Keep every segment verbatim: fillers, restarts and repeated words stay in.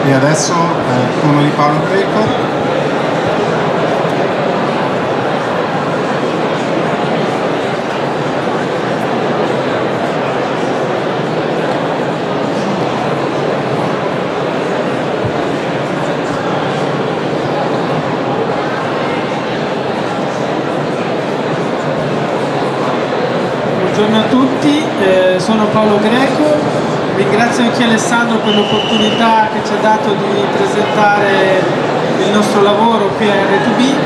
E adesso eh, turno di Paolo Greco. Buongiorno a tutti, eh, sono Paolo Greco. Ringrazio anche Alessandro per l'opportunità che ci ha dato di presentare il nostro lavoro qui a R due B.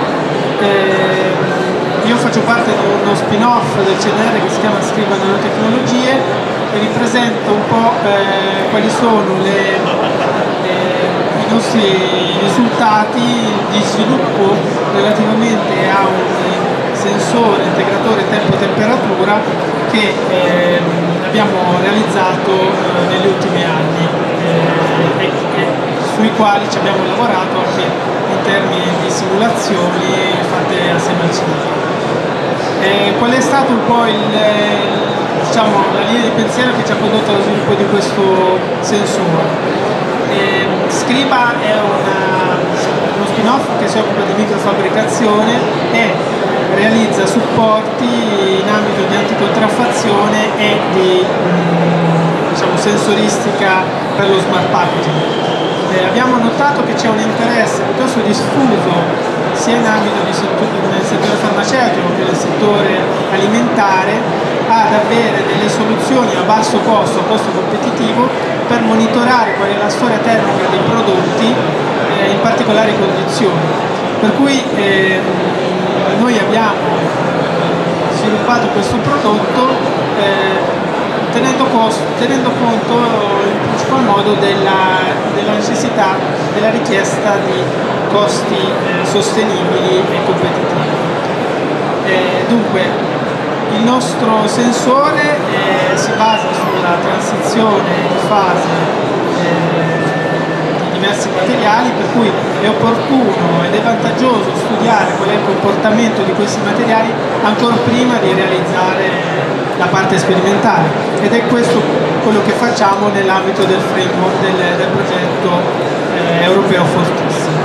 Eh, io faccio parte di uno spin-off del C N R che si chiama Scriba Nanotecnologie e vi presento un po' eh, quali sono le, le, i nostri risultati di sviluppo relativamente a un sensore integratore tempo-temperatura che eh, abbiamo realizzato eh, negli ultimi anni eh, e, e sui quali ci abbiamo lavorato anche in termini di simulazioni fatte assieme al C N R. Eh, qual è stato un po' il, diciamo, la linea di pensiero che ci ha condotto allo sviluppo di questo sensore? Eh, Scriba è una, uno spin-off che si occupa di microfabbricazione e realizza supporti in ambito di anticontraffazione e di mh, diciamo, sensoristica per lo smart packaging. Eh, abbiamo notato che c'è un interesse piuttosto diffuso sia in ambito di settore, nel settore farmaceutico che nel settore alimentare ad avere delle soluzioni a basso costo, a costo competitivo, per monitorare qual è la storia termica dei prodotti eh, in particolari condizioni. Per cui eh, noi abbiamo sviluppato questo prodotto eh, tenendo, costo, tenendo conto in principal modo della, della necessità, della richiesta di costi eh, sostenibili e competitivi. Eh, dunque, il nostro sensore eh, si basa sulla transizione di fase eh, diversi materiali, per cui è opportuno ed è vantaggioso studiare qual è il comportamento di questi materiali ancora prima di realizzare la parte sperimentale, ed è questo quello che facciamo nell'ambito del framework del, del progetto eh, europeo Fortissimo.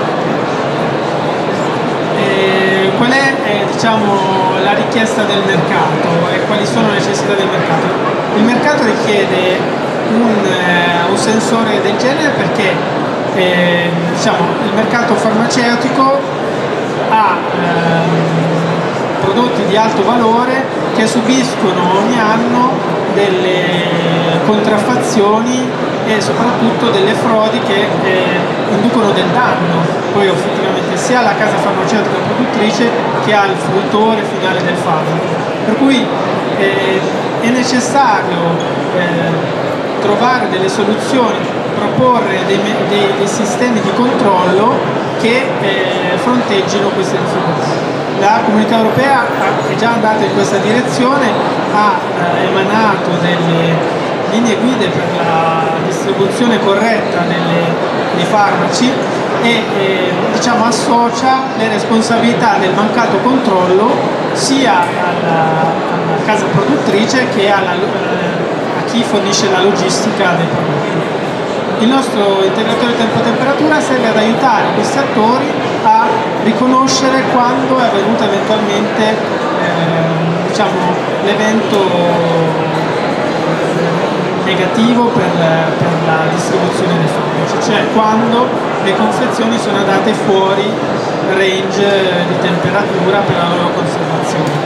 E qual è eh, diciamo, la richiesta del mercato e quali sono le necessità del mercato? Il mercato richiede un, eh, un sensore del genere perché Eh, diciamo, il mercato farmaceutico ha ehm, prodotti di alto valore che subiscono ogni anno delle contraffazioni e soprattutto delle frodi che eh, inducono del danno poi effettivamente sia alla casa farmaceutica produttrice che al fruitore finale del farmaco. Per cui eh, è necessario eh, trovare delle soluzioni, proporre dei, dei, dei sistemi di controllo che eh, fronteggino queste difficoltà. La Comunità Europea è già andata in questa direzione, ha eh, emanato delle linee guide per la distribuzione corretta delle, dei farmaci e eh, diciamo, associa le responsabilità del mancato controllo sia alla, alla casa produttrice che alla, eh, a chi fornisce la logistica dei prodotti. Il nostro integratore tempo-temperatura serve ad aiutare questi attori a riconoscere quando è avvenuto eventualmente eh, diciamo, l'evento negativo per, per la distribuzione dei farmaci, cioè quando le confezioni sono andate fuori range di temperatura per la loro conservazione.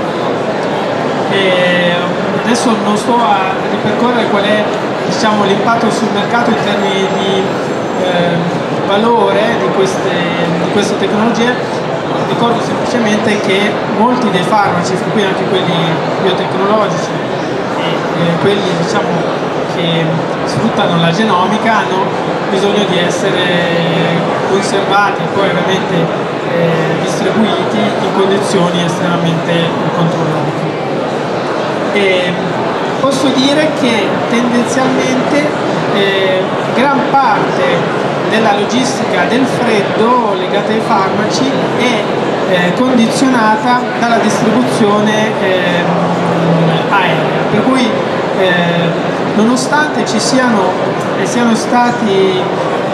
E adesso non sto a ripercorrere qual è diciamo, l'impatto sul mercato in termini di eh, valore di queste, di queste tecnologie. Ricordo semplicemente che molti dei farmaci, fra cui anche quelli biotecnologici e eh, quelli diciamo, che sfruttano la genomica, hanno bisogno di essere conservati e poi ovviamente eh, distribuiti in condizioni estremamente controllate. E posso dire che tendenzialmente eh, gran parte della logistica del freddo legata ai farmaci è eh, condizionata dalla distribuzione eh, aerea, per cui eh, nonostante ci siano, eh, siano stati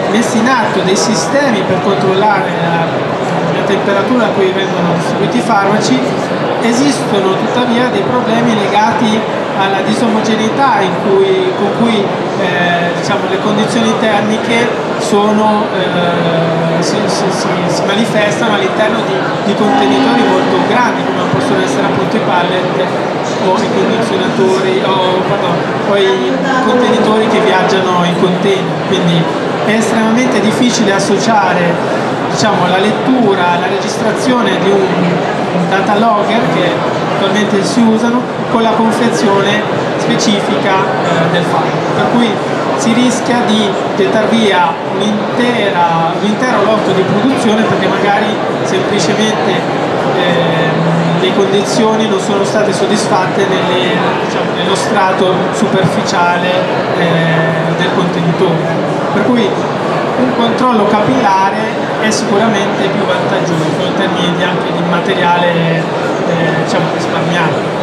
messi in atto dei sistemi per controllare la, la temperatura a cui vengono distribuiti i farmaci. Esistono tuttavia dei problemi legati alla disomogeneità in cui, con cui eh, diciamo, le condizioni termiche sono, eh, si, si, si, si manifestano all'interno di, di contenitori molto grandi, come possono essere appunto i pallet o i condizionatori o, pardon, o i contenitori che viaggiano in container. Quindi è estremamente difficile associare, diciamo, la lettura, la registrazione di un data logger che attualmente si usano con la confezione specifica eh, del farmaco, per cui si rischia di gettare via un intero lotto di produzione perché magari semplicemente eh, le condizioni non sono state soddisfatte nelle, diciamo, nello strato superficiale eh, del contenitore. Per cui un controllo capillare è sicuramente più vantaggioso in termini anche di materiale eh, diciamo, risparmiato.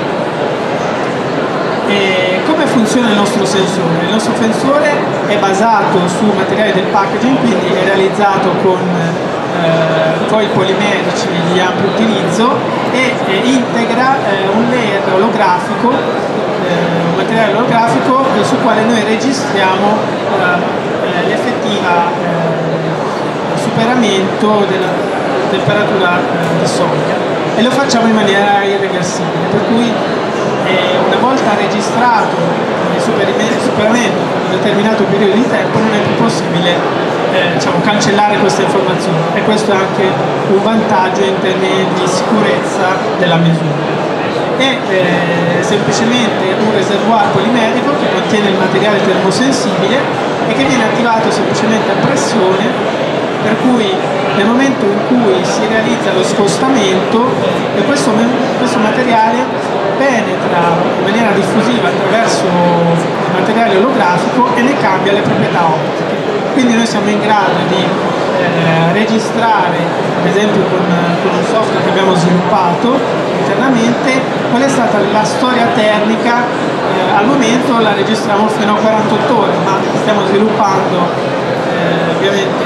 E come funziona il nostro sensore? Il nostro sensore è basato su materiale del packaging, quindi è realizzato con eh, coil polimerici di ampio utilizzo e eh, integra eh, un layer olografico, eh, un materiale olografico eh, sul quale noi registriamo eh, l'effettiva eh, superamento della temperatura eh, di soglia, e lo facciamo in maniera irreversibile, per cui eh, una volta registrato il superamento per un determinato periodo di tempo non è più possibile eh, diciamo, cancellare questa informazione, e questo è anche un vantaggio in termini di sicurezza della misura. È eh, semplicemente un reservoir polimerico che contiene il materiale termosensibile e che viene attivato semplicemente a pressione, per cui nel momento in cui si realizza lo scostamento e questo, questo materiale penetra in maniera diffusiva attraverso il materiale olografico e ne cambia le proprietà ottiche. Quindi noi siamo in grado di eh, registrare, ad esempio con, con un software che abbiamo sviluppato internamente, qual è stata la storia termica. Eh, al momento la registriamo fino a quarantotto ore, ma stiamo sviluppando eh, ovviamente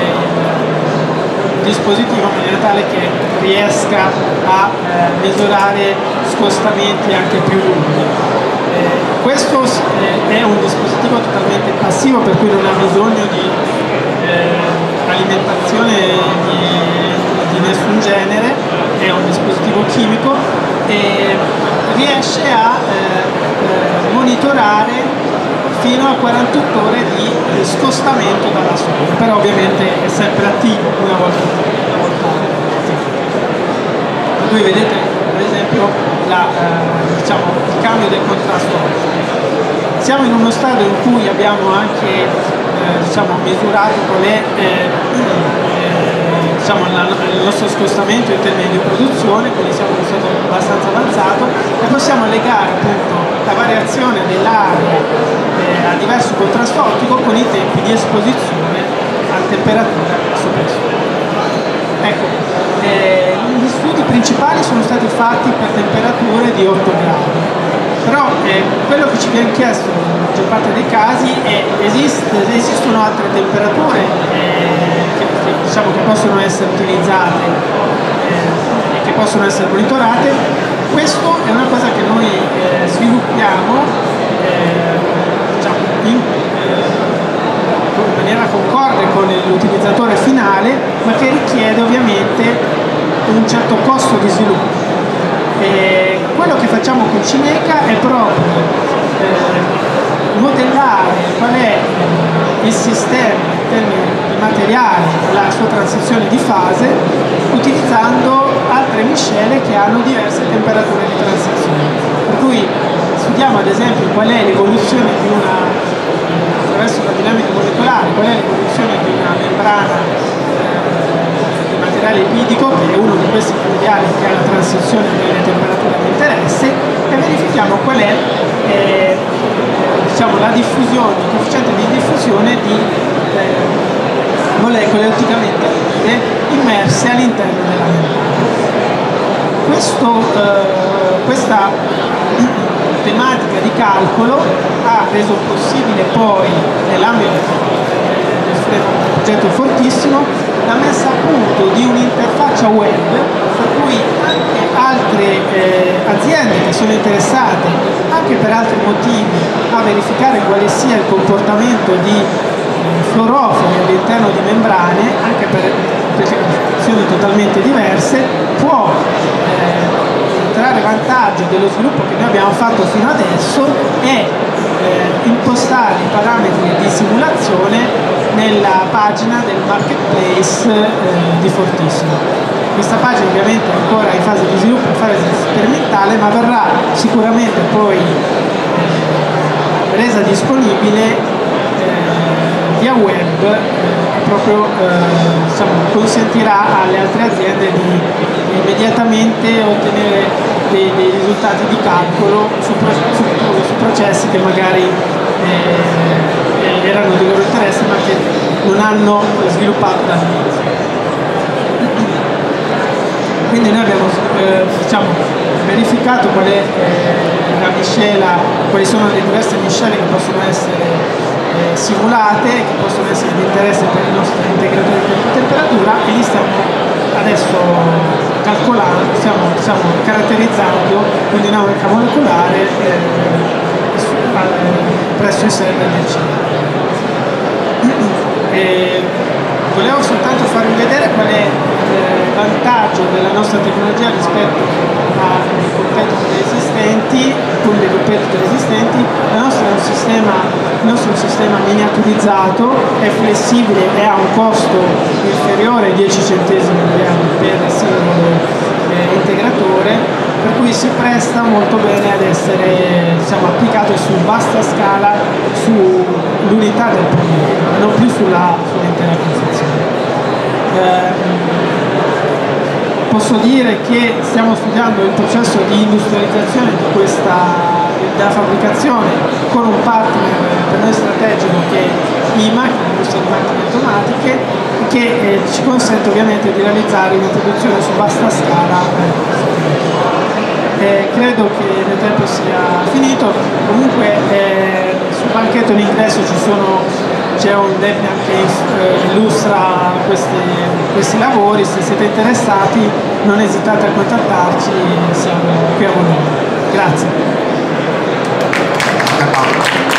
il dispositivo in maniera tale che riesca a eh, misurare scostamenti anche più lunghi. Eh, questo eh, è un dispositivo totalmente passivo, per cui non ha bisogno di eh, alimentazione di, di nessun genere, è un dispositivo chimico e riesce a eh, monitorare fino a quarantotto ore di scostamento dalla soglia, però ovviamente è sempre attivo una volta una volta attivo. Qui vedete ad esempio la, eh, diciamo, il cambio del contrasto. Siamo in uno stadio in cui abbiamo anche eh, diciamo, misurato qual è eh, eh, diciamo, la, il nostro scostamento in termini di produzione, quindi siamo in uno stato abbastanza avanzato e possiamo legare appunto la variazione dell'aria eh, a diverso contrasto ottico con i tempi di esposizione a temperatura soppressione. Ecco, eh, gli studi principali sono stati fatti per temperature di otto gradi, però eh, quello che ci viene chiesto in maggior parte dei casi è esiste, esistono altre temperature eh, che, che, diciamo, che possono essere utilizzate eh, e che possono essere monitorate. Questo è una cosa che noi eh, sviluppiamo eh, diciamo, in, eh, in maniera concorde con l'utilizzatore finale, ma che richiede ovviamente un certo costo di sviluppo. E quello che facciamo con Cineca è proprio eh, modellare qual è il sistema in termini di materiali, la sua transizione di fase, utilizzando altre miscele che hanno diverse temperature di transizione. Per cui studiamo ad esempio qual è l'evoluzione di una, attraverso la dinamica molecolare, qual è l'evoluzione di una membrana eh, di materiale lipidico, che è uno di questi materiali che ha la transizione delle temperature di interesse, e verifichiamo qual è eh, diciamo, la diffusione, il coefficiente di diffusione di eh, molecole otticamente attive immerse all'interno della membrana. Questo, eh, questa tematica di calcolo ha reso possibile poi nell'ambito del offre un progetto fortissimo, la messa a punto di un'interfaccia web per cui anche altre eh, aziende che sono interessate, anche per altri motivi, a verificare quale sia il comportamento di eh, fluorofori all'interno di membrane, anche per applicazioni totalmente diverse, può eh, trarre vantaggio dello sviluppo che noi abbiamo fatto fino adesso e eh, impostare i parametri di simulazione nella pagina del marketplace eh, di Fortissimo. Questa pagina ovviamente è ancora in fase di sviluppo, in fase sperimentale, ma verrà sicuramente poi eh, resa disponibile eh, via web, eh, proprio eh, diciamo, consentirà alle altre aziende di immediatamente ottenere dei, dei risultati di calcolo su, su, su processi che magari eh, erano di loro interesse ma che non hanno sviluppato dall'inizio. Quindi noi abbiamo eh, diciamo, verificato qual è eh, la miscela, quali sono le diverse miscele che possono essere eh, simulate, che possono essere di interesse per i nostri integratori di temperatura, e li stiamo adesso calcolando, stiamo, stiamo caratterizzando con dinamica molecolare eh, presso i server del C I N. E volevo soltanto farvi vedere qual è il vantaggio della nostra tecnologia rispetto ai competitor esistenti, con dei competitor esistenti. Il nostro è un sistema, il nostro è un sistema miniaturizzato, è flessibile e ha un costo inferiore ai dieci centesimi di euro per singolo eh, integratore, per cui si presta molto bene ad essere diciamo, applicato su vasta scala sull'unità del prodotto, non più sulla, sull'intera confezione. Eh, posso dire che stiamo studiando il processo di industrializzazione di questa della fabbricazione con un partner per noi strategico che è I M A, l'industria di macchine automatiche, che eh, ci consente ovviamente di realizzare una produzione su vasta scala. Eh, credo che il tempo sia finito, comunque eh, sul banchetto in ingresso c'è un Debian che eh, illustra questi, questi lavori. Se siete interessati non esitate a contattarci, siamo qui a Bologna. Grazie.